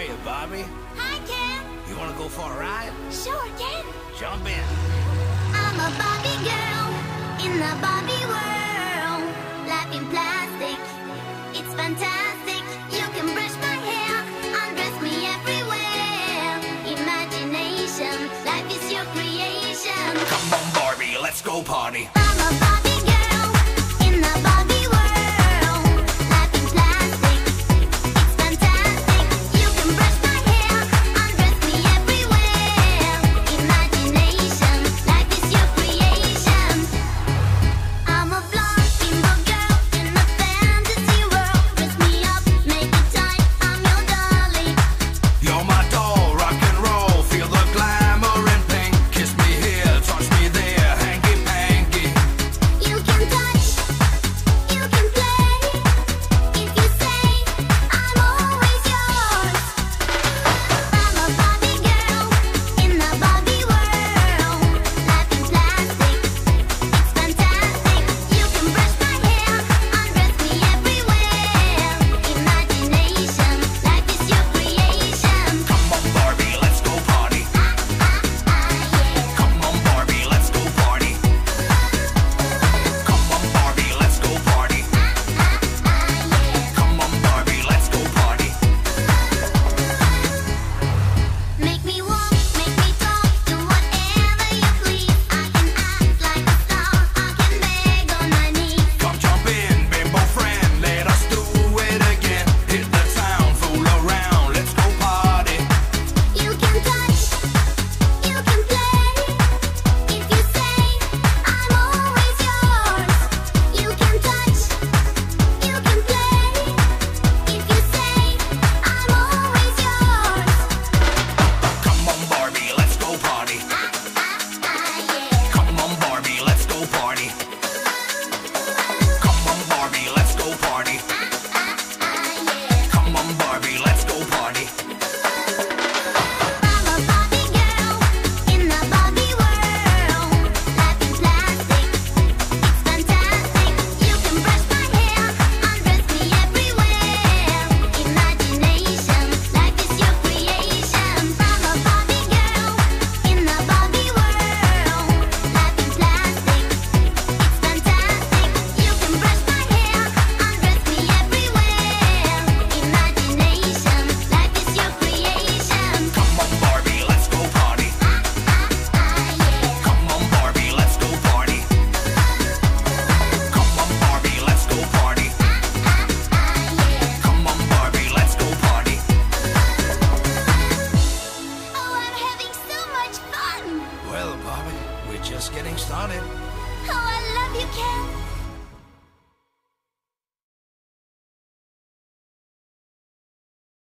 you, Barbie? Hi, Ken. You wanna go for a ride? Sure, Ken. Jump in. I'm a Barbie girl in the Barbie world. Life in plastic, it's fantastic. You can brush my hair, undress me everywhere. Imagination, life is your creation. Come on, Barbie, let's go party. I'm a Barbie girl in the Barbie world. Life in plastic, it's fantastic. You can brush my hair, undress me everywhere. Imagination, life is your creation. I'm a blonde bimbo girl in a fantasy world. Dress me up, make it tight, I'm your dolly. You're my doll, rock and roll. Feel the glamour and pink. Kiss me here, touch me there, hanky panky. You can touch, you can play. If you say, I'm always yours. I'm a Barbie girl in the Barbie world. Life in plastic, it's fantastic. You can brush my hair, undress me everywhere. Imagination, life is your creation. Come on, Barbie, let's go party. Yeah. Come on, Barbie, let's go party. Come on, Barbie, let's go party. Come on, Barbie, let's go party. Make me walk, make me talk, do whatever you please. I can act like a star, I can beg on my knees. Come jump in, bimbo friend, let us do it again. Hit the town, fool around, let's go party. You can touch, you can play. If you say, I'm always yours. You can touch, you can play. If you say, I'm always yours. Come on, Barbie, let's go party. Yeah. Come on, Barbie, let's go party. Come on, Barbie, let's go party. Yeah. Come on, Barbie, let's go party. I'm a Barbie girl in the Barbie world. Life in plastic, it's fantastic. You can brush my hair, undress me everywhere. Imagination, life is your creation. I'm a Barbie girl in the Barbie world. Life in plastic, it's fantastic. You can brush my hair, undress me everywhere. Imagination, life is your creation. Come on, Barbie, let's go party. Yeah. Come on, Barbie, let's go party. Come on, Barbie, let's go party. Come on, Barbie, let's go party. Oh, I'm having so much fun! Well, Barbie, we're just getting started. Oh, I love you, Ken.